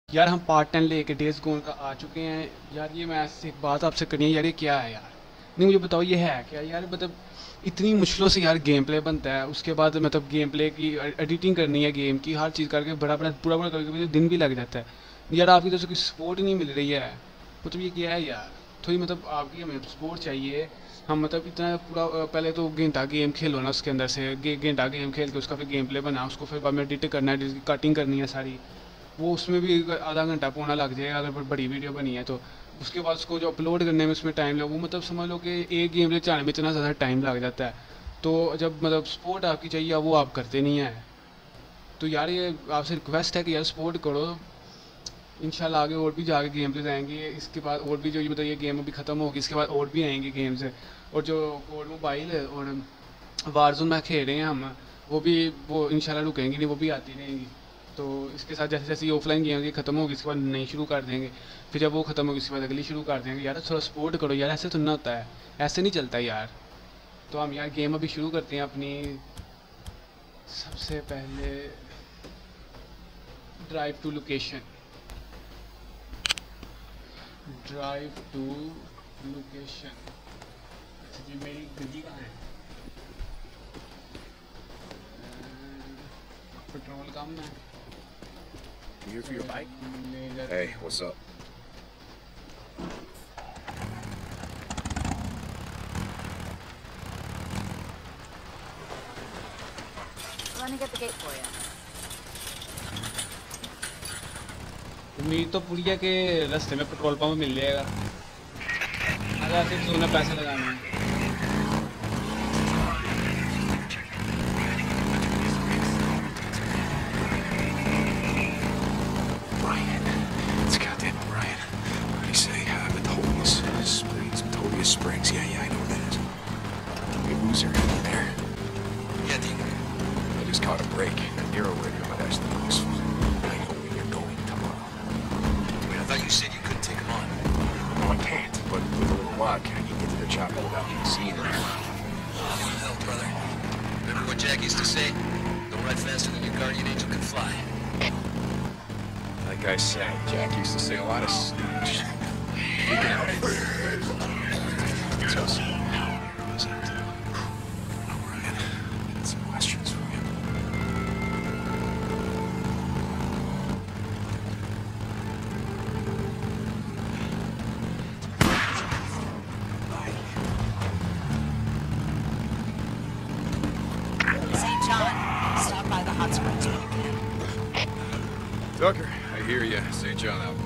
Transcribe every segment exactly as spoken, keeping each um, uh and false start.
यार हम part ten लेके डेज गोन का आ चुके हैं। यार ये मैं ऐसे एक बात आपसे करनी है यार, ये क्या है यार? नहीं मुझे बताओ ये है क्या यार? मतलब इतनी मुश्किलों से यार गेम प्ले बनता है, उसके बाद मतलब गेम प्ले की एडिटिंग करनी है, गेम की हर चीज़ करके बड़ा बड़ा पूरा पूरा करके मुझे दिन भी लग जाता है। यार आपकी तरफ से कोई सपोर्ट ही नहीं मिल रही है। मतलब ये क्या है यार? थोड़ी मतलब आपकी हमें सपोर्ट चाहिए। हम मतलब इतना पूरा अ, पहले तो घंटा गेम खेलो ना, उसके अंदर से गे- घंटा गेम खेल के उसका फिर गेम प्ले बना, उसको फिर बाद में एडिट करना है, कटिंग करनी है सारी। वो उसमें भी एक आधा घंटा पौना लग जाएगा अगर बड़ी वीडियो बनी है तो। उसके बाद उसको जो अपलोड करने में उसमें टाइम लगे, वो मतलब समझ लो कि एक गेम प्ले चलाने में इतना ज़्यादा टाइम लग जाता है। तो जब मतलब सपोर्ट आपकी चाहिए वो आप करते नहीं है। तो यार ये आपसे रिक्वेस्ट है कि यार सपोर्ट करो। इंशाल्लाह आगे और भी जाके गेम प्लेज आएंगे, इसके बाद और भी जो ये मतलब ये गेम अभी ख़त्म होगी इसके बाद और भी आएंगे गेम्स। और जो कोड मोबाइल और वारजोन में खेल रहे हैं हम, वो भी वो इंशाल्लाह रुकेंगी नहीं, वो भी आती रहेंगी। तो इसके साथ जैसे जैसे ये ऑफलाइन गेम की ख़त्म होगी इसके बाद नई शुरू कर देंगे। फिर जब वो ख़त्म होगी इसके बाद अगली शुरू कर देंगे। यार थोड़ा सपोर्ट करो यार, ऐसे तो ना होता है, ऐसे नहीं चलता यार। तो हम यार गेम अभी शुरू करते हैं अपनी। सबसे पहले drive to location, drive to location. अच्छा जी, मेरी गड्डी कहाँ है? पेट्रोल कम है। You here for your bike? ले जाते Hey, हैं। what's up? Let me get the gate for you. उम्मीद तो पूरी है कि रास्ते में पेट्रोल पंप मिल जाएगा, अगर सिर्फ उन्हें पैसे लगाने हैं। Ryan. It's goddamn Ryan. What do you say? Uh, Metolius Springs. Metolius Springs. Yeah, yeah, I know where that is. Hey, loser. You there? Yeah, Dean. I just caught a break. Nero radio. But that's the news. I know where you're going tomorrow. Wait, I thought you said you couldn't take him on. No, I can't. But with a little luck, I can get to the chopper without being seen. Oh, hell, brother. Remember what Jack used to say? Don't ride faster than your guardian angel can fly. Like I said, Jack used to say a lot of stupid shit. It's us. Where was it? Oh, Ryan. I got some questions for you. Saint John, stop by the hot springs when you can. Tucker, I hear you. Saint John out.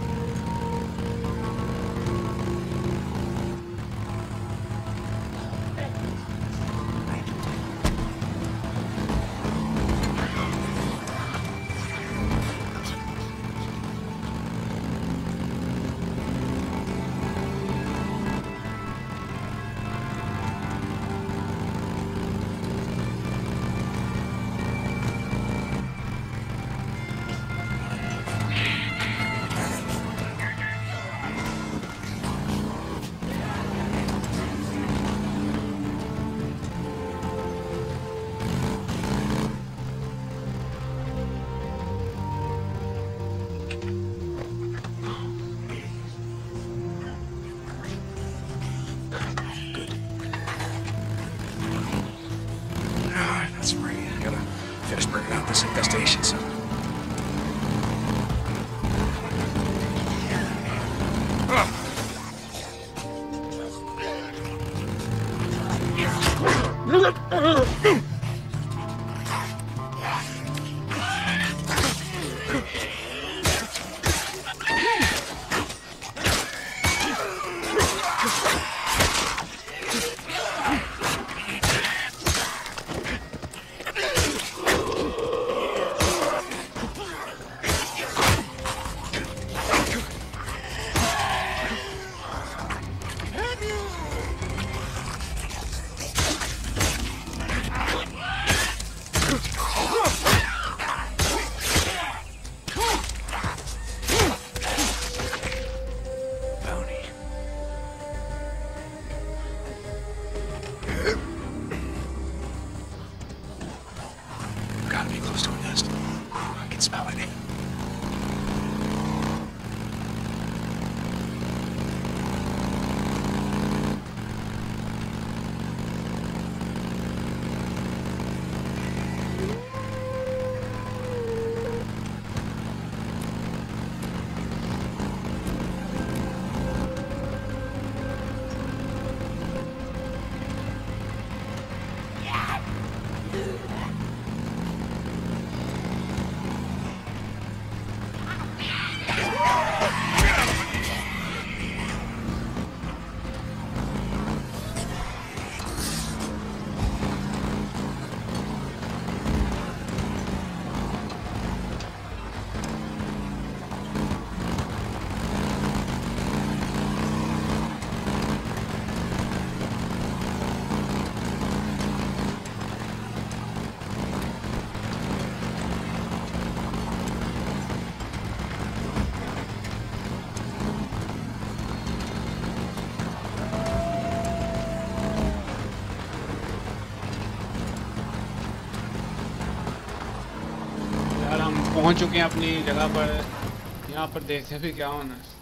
पहुंच चुके हैं अपनी जगह पर। यहाँ पर देखते हैं फिर क्या होना है।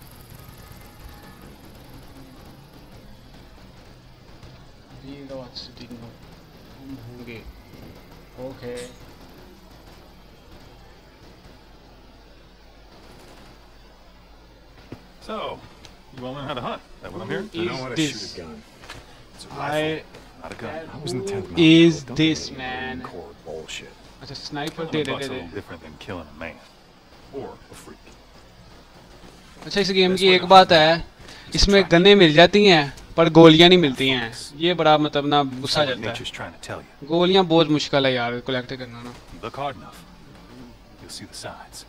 होंगे okay. So, you all learn how to hunt? That what I'm hearing? I know how to This- shoot a gun. It's a I rifle, not a gun. I was in the tenth Mountain is Corps. Don't this give me man? Corps bullshit. अच्छा sniper Killing दे a दे buck's दे a दे। little different than killing a man. Or a freak. अच्छा इस game की एक बात है, इसमें गन्ने मिल जाती हैं पर गोलियां नहीं मिलती हैं। ये बड़ा मतलब ना गुस्सा That's what जाता nature's trying to tell you. है। गोलियां बहुत मुश्किल है यार कलेक्ट करना ना। Look hard enough. You'll see the signs.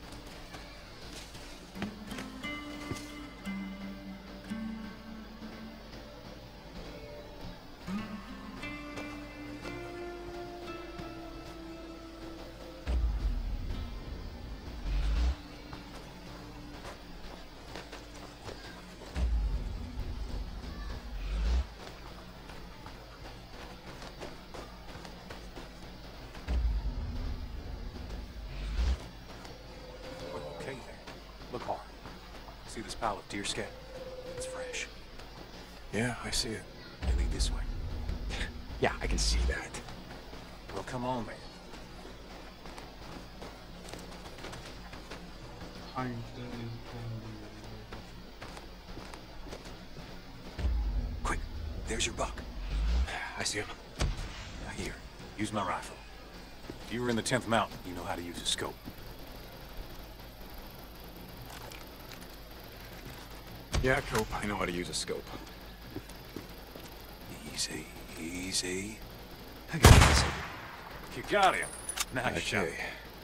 Okay there. Look hard. See this pile of deer scat? It's fresh. Yeah, I see it. They lead this way. Yeah, I can see that. Well, come on, man. Quick, there's your buck. I see him. Now here, use my rifle. If you were in the tenth Mountain, you know how to use a scope. Yeah, Cope, I know how to use a scope. Easy, easy. I got this. You got him. Nice shot. Okay.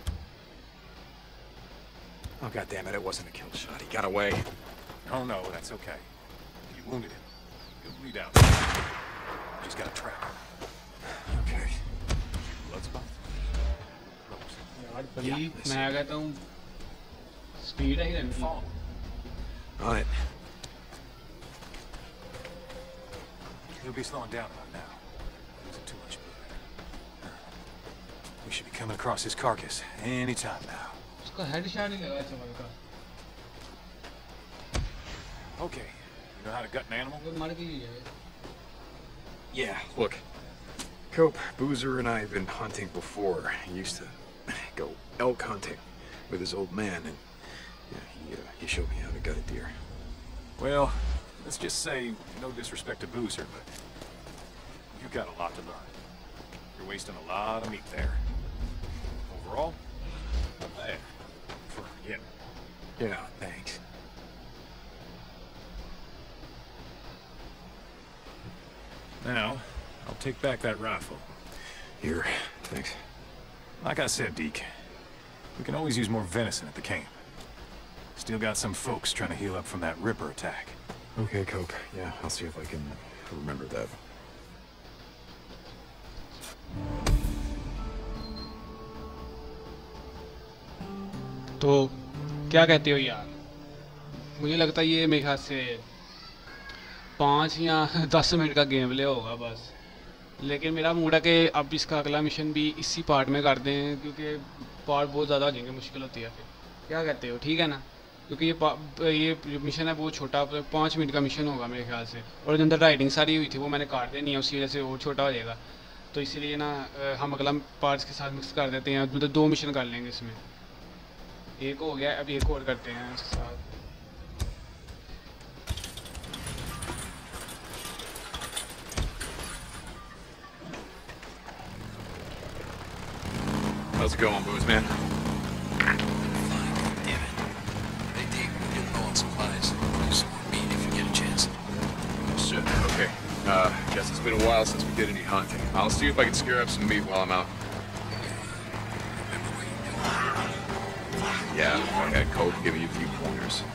Oh, God damn it, it wasn't a kill shot. He got away. Oh no, that's okay. You wounded him. He'll bleed out. Just got a trap. Okay. Blood spot? यार बड़ी मैं कहता हूँ speed है ही रहनी। Follow. On it. He'll be slowing down about now. Losing too much blood. We should be coming across his carcass any time now. उसका headshot ही लगा चमल का। Okay. You know how to gut an animal? वो मर गई है। Yeah, look. Cope, Boozer and I have been hunting before. He used to go elk hunting with his old man, and yeah, he, uh, he showed me how to gut a deer. Well, let's just say, no disrespect to Boozer, but you've got a lot to learn. You're wasting a lot of meat there. Overall, not bad. For a beginner. Yeah, thanks. Now, I'll take back that rifle. Here, thanks. Like I said, Deke, we can always use more venison at the camp. Still got some folks trying to heal up from that Ripper attack. Okay, Cope. Yeah, I'll see if I can remember that. तो क्या कहते हो यार? मुझे लगता है ये मेरे ख्याल से पाँच या दस मिनट का गेम प्ले होगा बस। लेकिन मेरा मूड है कि अब इसका अगला मिशन भी इसी पार्ट में कर दें, क्योंकि पार्ट बहुत ज़्यादा हो जाएंगे, मुश्किल होती है फिर। क्या कहते हो? ठीक है ना? क्योंकि ये पा- ये जो मिशन है बहुत छोटा, पाँच मिनट का मिशन होगा मेरे ख्याल से, और जो अंदर राइडिंग सारी हुई थी वो मैंने काट देनी है, उसी वजह से और छोटा हो जाएगा। तो इसीलिए ना अ, हम अगला पार्ट्स के साथ मिक्स कर देते हैं, मतलब दो मिशन कर लेंगे इसमें। एक हो गया, अब एक और करते हैं उसके साथ। How's it going, Booze Man? Fine. Damn it. Hey, Deke, we're getting low on supplies. Do some more meat if you get a chance. Shit, okay. Uh, guess it's been a while since we did any hunting. I'll see if I can scare up some meat while I'm out. Remember what you do. Yeah, okay, Cope, give me a few pointers.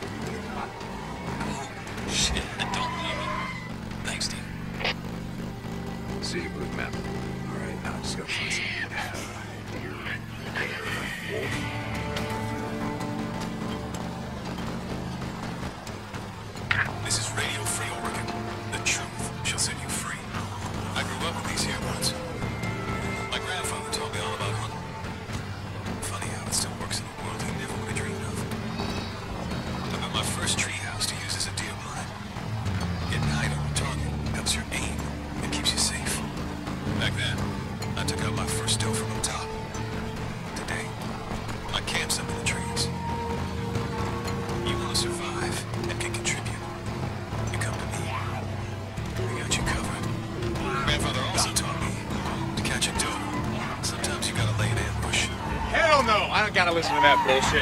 Shit, don't leave me. Thanks, Deke. See you, Booze Man. Alright, now I just gotta find some deer, wolf. This is Radio Free Oregon. The truth shall set you free. I grew up with these here woods. My grandfather taught me all about hunting. Funny how it still works in a gotta listen to that bullshit.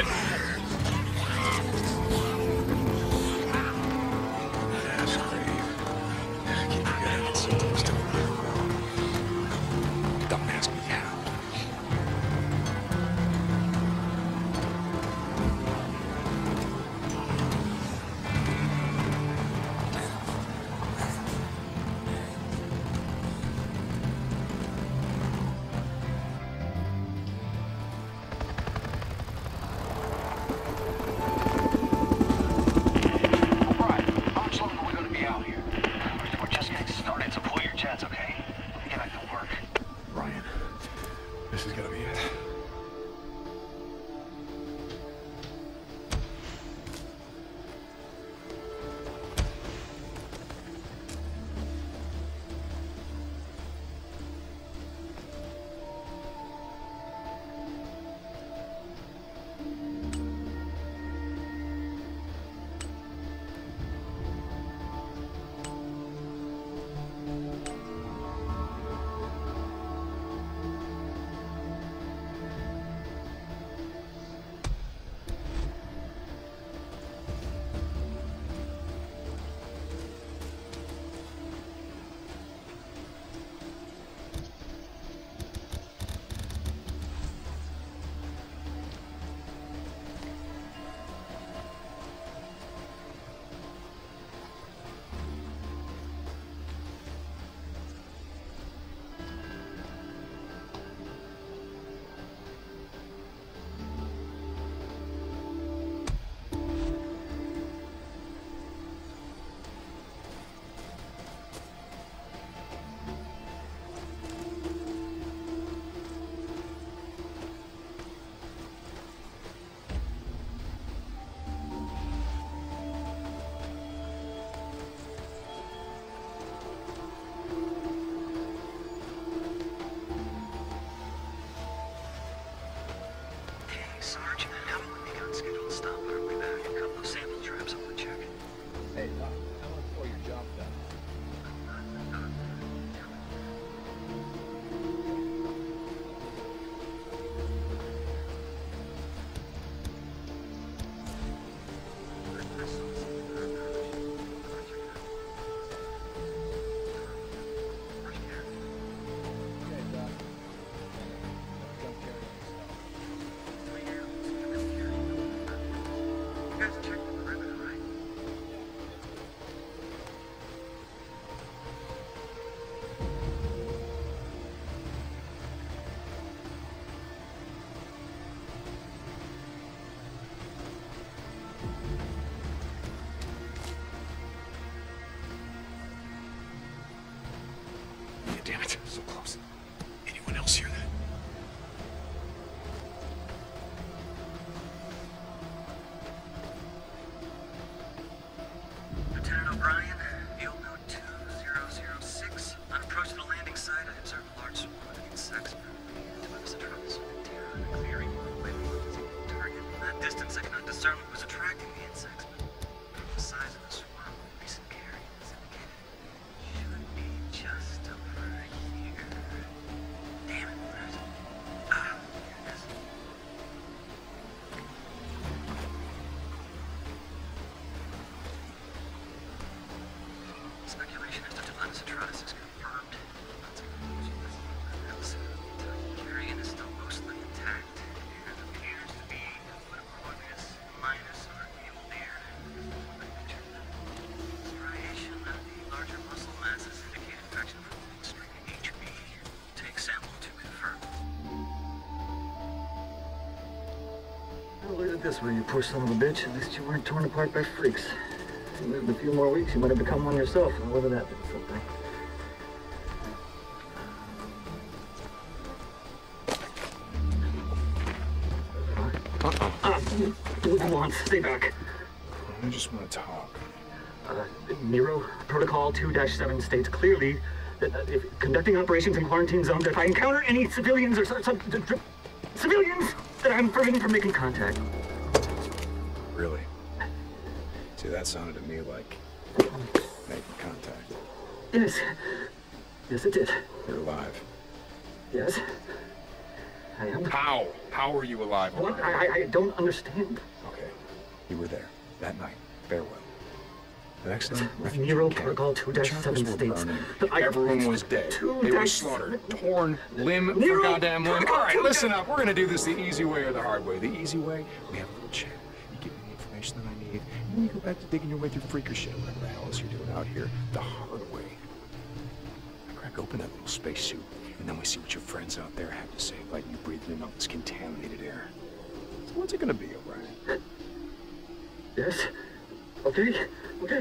Mass grave. Keep forgetting it's supposed to. Don't ask me how. Damn it, so close. Anyone else hear that? Lieutenant O'Brien, field note two zero zero six. On approach to the landing site, I observed a large swarm of insects. It was a troublesome terror in a clearing away from the target. From that distance, I could not discern what was attracting the insects, but from the size of the swarm, recent care has indicated it should be just over here. Damn it, where is it? Ah, here it is. Speculation as to Atlantis Atronis is confirmed. Carrion is still mostly intact. It appears to be what Corvinus minus or mule deer. Striation of the larger muscle masses indicate infection from extreme H B. Take sample to confirm. Well, look at this way, you poor son of a bitch. At least you weren't torn apart by freaks. If you lived a few more weeks, you might have become one yourself. Now, whether that did something. Uh-oh. Ah, what do you want? Stay back. I just want to talk. Uh, Nero, Protocol two dash seven states clearly that uh, if conducting operations in quarantine zones, if I encounter any civilians or some, some d- d- civilians, that I'm forbidden from making contact. Really? See, that sounded to me like making contact. Yes. Yes, it did. You're alive. Yes. I am. How? How are you alive? What? I, I, I don't understand. Okay. You were there that night. Farewell. The next night, Nero Protocol two dash seven states that I- everyone was dead. two They were dash slaughtered, torn limb for Nero goddamn limb. Protocol All right, two listen dash- up. We're gonna do this the easy way or the hard way. The easy way, we have a little chat. You give me the information that I need, and then you go back to digging your way through freaker shit, whatever the hell else you're doing out here. The hard way. I crack open that little spacesuit, and then we see what your friends out there have to say about you breathing in all this contaminated air. So what's it gonna be, O'Brien? Yes. Okay. Okay.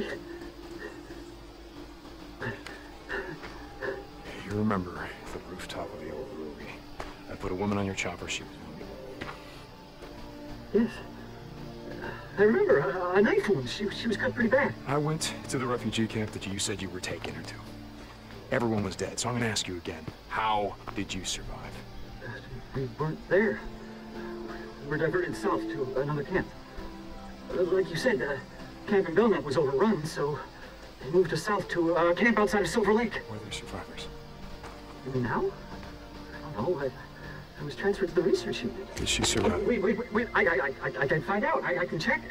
You remember the rooftop of the old Ruby. I put a woman on your chopper, she was wounded. Yes. I remember a, a knife wound. She, she was cut pretty bad. I went to the refugee camp that you said you were taking her to. Everyone was dead, so I'm gonna ask you again. How did you survive? We weren't there. We were diverted south to another camp. Uh, Like you said, uh, Camp in Belknap was overrun, so they moved us south to a camp outside of Silver Lake. Were there survivors? Now? I don't know. I, I was transferred to the research unit. Did she survive? Wait, wait, wait, wait. I, I, I, I can find out. I, I can check.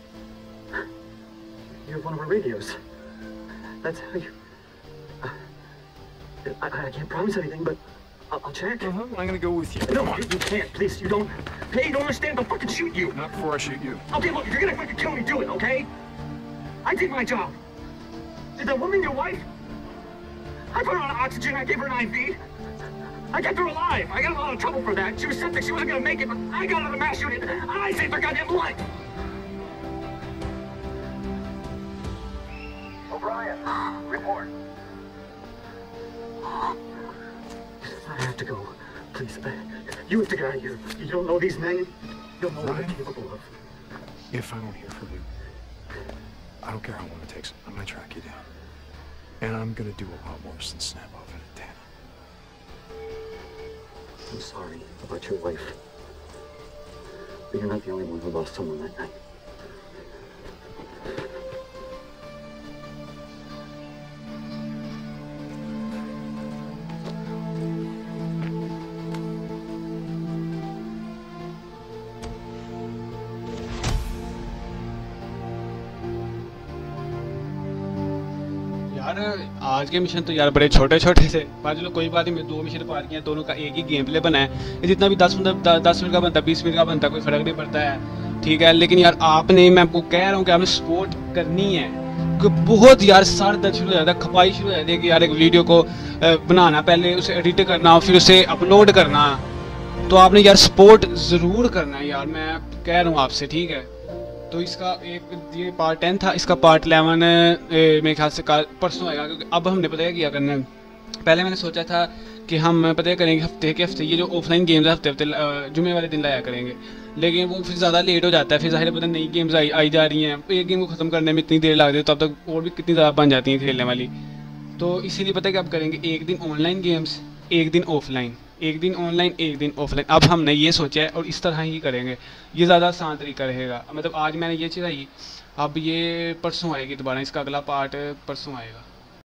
You have one of our radios. That's how you... Uh, I, I can't promise anything, but I'll, I'll check. Uh-huh, I'm gonna go with you. No, Come on. you, you can't. Please, you don't... Hey, you don't understand. I'll fucking shoot you. Not before I shoot you. Okay, look, if you're gonna fucking kill me, do it, okay? I did my job. Did that woman your wife? I put her on oxygen, I gave her an I V. I kept her alive. I got in a lot of trouble for that. She was septic, she wasn't gonna make it, but I got her to the mass unit. I saved her goddamn life. O'Brien, report. I have to go. Please, uh, you have to get out of here. You don't know these men. You don't know what they're capable of. If I don't hear from you, I don't care how long it takes, I'm gonna track you down. And I'm gonna do a lot worse than snap off an antenna. I'm sorry about your wife. But you're not the only one who lost someone that night. यार आज के mission तो यार बड़े छोटे छोटे थे, पर चलो कोई बात नहीं। दो मिशन पार किए, दोनों का एक ही गेम प्ले बना है। ये जितना भी दस मिनट दस मिनट का बनता है, बीस मिनट का बनता है, कोई फर्क नहीं पड़ता है, ठीक है। लेकिन यार आपने, मैं आपको कह रहा हूँ कि आपने सपोर्ट करनी है, क्योंकि बहुत यार सर दर्द शुरू हो जाता है, खपाई शुरू हो जाती है कि यार एक वीडियो को बनाना, पहले उसे एडिट करना, फिर उसे अपलोड करना। तो आपने यार सपोर्ट ज़रूर करना है यार, मैं कह रहा हूँ आपसे, ठीक है। तो इसका एक ये पार्ट टेन था, इसका पार्ट इलेवन मेरे ख्याल से कल परसों आएगा, क्योंकि अब हमने पता है क्या करना है। पहले मैंने सोचा था कि हम पता है करेंगे हफ्ते के हफ्ते ये जो ऑफलाइन गेम्स हफ्ते हफ्ते जुमे वाले दिन लाया करेंगे, लेकिन वो फिर ज़्यादा लेट हो जाता है। फिर ज़ाहिर पता नई गेम्स आई आई जा रही हैं, एक गेम को ख़त्म करने में इतनी देर लग जाती है, तब तक और भी कितनी ज़्यादा बन जाती हैं खेलने वाली। तो इसीलिए पता है कि अब करेंगे एक दिन ऑनलाइन गेम्स, एक दिन ऑफलाइन, एक दिन ऑनलाइन, एक दिन ऑफलाइन। अब हमने ये सोचा है और इस तरह ही करेंगे, ये ज़्यादा आसान तरीका रहेगा। मतलब आज मैंने ये चीज़ आई, अब ये परसों आएगी दोबारा, इसका अगला पार्ट परसों आएगा।